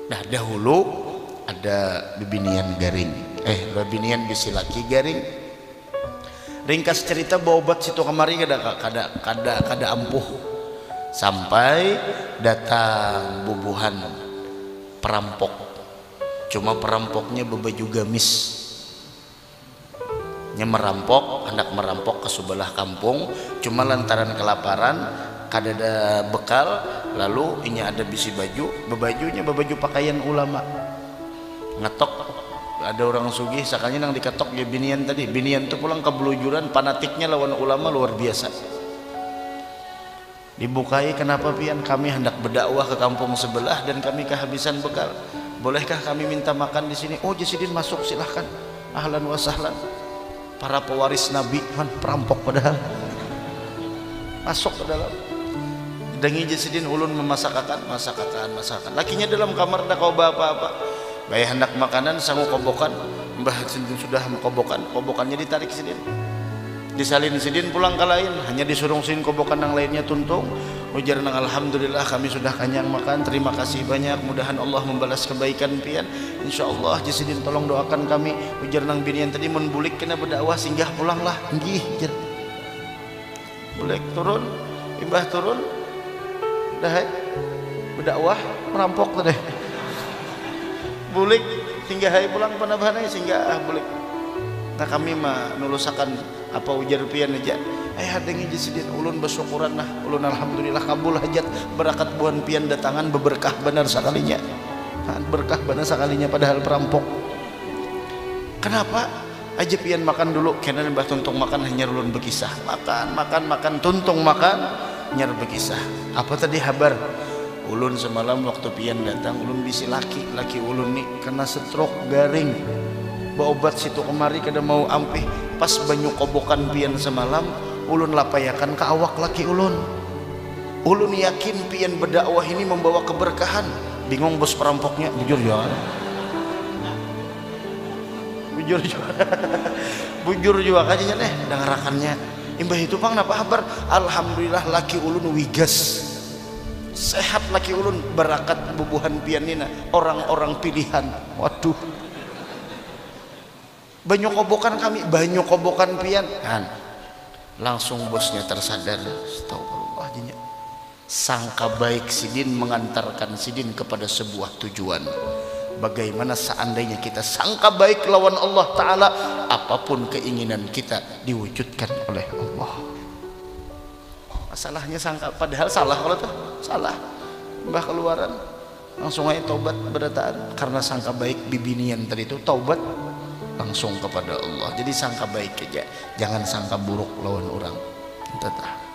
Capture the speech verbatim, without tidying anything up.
Nah dahulu ada bibinian garing, eh bibinian bisi laki garing. Ringkas cerita bawa obat situ kemari kada kada kada kada ampuh, sampai datang bubuhan perampok. Cuma perampoknya bebaju gamis, nya merampok, hendak merampok ke sebelah kampung, cuma lantaran kelaparan kada ada bekal, lalu ini ada bisi baju, bebajunya bebaju pakaian ulama. Ngetok ada orang sugih sakanya nang diketok ya binian tadi. Binian itu pulang kebelujuran, fanatiknya lawan ulama luar biasa. Dibukai, kenapa pian? Kami hendak berdakwah ke kampung sebelah dan kami kehabisan bekal. Bolehkah kami minta makan di sini? Oh Jasidin masuk silahkan. Ahlan wa sahlan. Para pewaris Nabi kan perampok padahal. Masuk ke dalam. Dengi Jasidin ulun memasakakan, masakakan, masakan. Lakinya dalam kamar dah kau apa-apa. Bayar hendak makanan sanggup kobokan, mbah Sidin sudah kobokan, kobokannya ditarik Sidin, disalin Sidin pulang ke lain, hanya disuruh Sidin kobokan yang lainnya tuntung. Ujar nang alhamdulillah kami sudah kenyang makan, terima kasih banyak, mudahan Allah membalas kebaikan pian. Insyaallah Sidin tolong doakan kami. Ujar nang binian tadi mun bulik kena berdakwah singgah pulanglah, nggih jar. Bulik turun, imbah turun, dah berdakwah merampok teh. Bulik singgah hai pulang panabhanai singgah bulik. Nah kami mah nulusakan apa ujar pian aja. Eh hadengi Jasidin ulun bersyukuran nah, ulun alhamdulillah kabul hajat berakat buan pian datangan beberkah benar sekalinya. Nah, berkah benar sekalinya padahal perampok. Kenapa? Aja pian makan dulu, kena mbah tuntung makan hanya ulun berkisah. Makan, makan, makan, tuntung makan, nyar berkisah. Apa tadi kabar? Ulun semalam waktu pian datang, ulun bisi laki, laki ulun nih kena stroke garing. Bawa obat situ kemari kada mau ampih. Pas banyu kobokan pian semalam, ulun lapayakan ke awak laki ulun. Ulun yakin pian berdakwah ini membawa keberkahan. Bingung bos perampoknya, bujur juga. Bujur juga. Bujur juga kayaknya nih dengarakannya. Imbah itu pang napa kabar? Alhamdulillah laki ulun wigas. Sehat laki ulun berakat bubuhan pian nina orang-orang pilihan. Waduh, banyak kobokan kami, banyak kobokan pian kan. Langsung bosnya tersadar. Astagfirullah jinya. Sangka baik Sidin mengantarkan Sidin kepada sebuah tujuan. Bagaimana seandainya kita sangka baik lawan Allah Ta'ala, apapun keinginan kita diwujudkan oleh Allah. Masalahnya sangka, padahal salah kalau tuh salah. Mbah keluaran langsung aja taubat berataan karena sangka baik bibinian tadi itu taubat langsung kepada Allah. Jadi sangka baik aja, jangan sangka buruk lawan orang. Entah.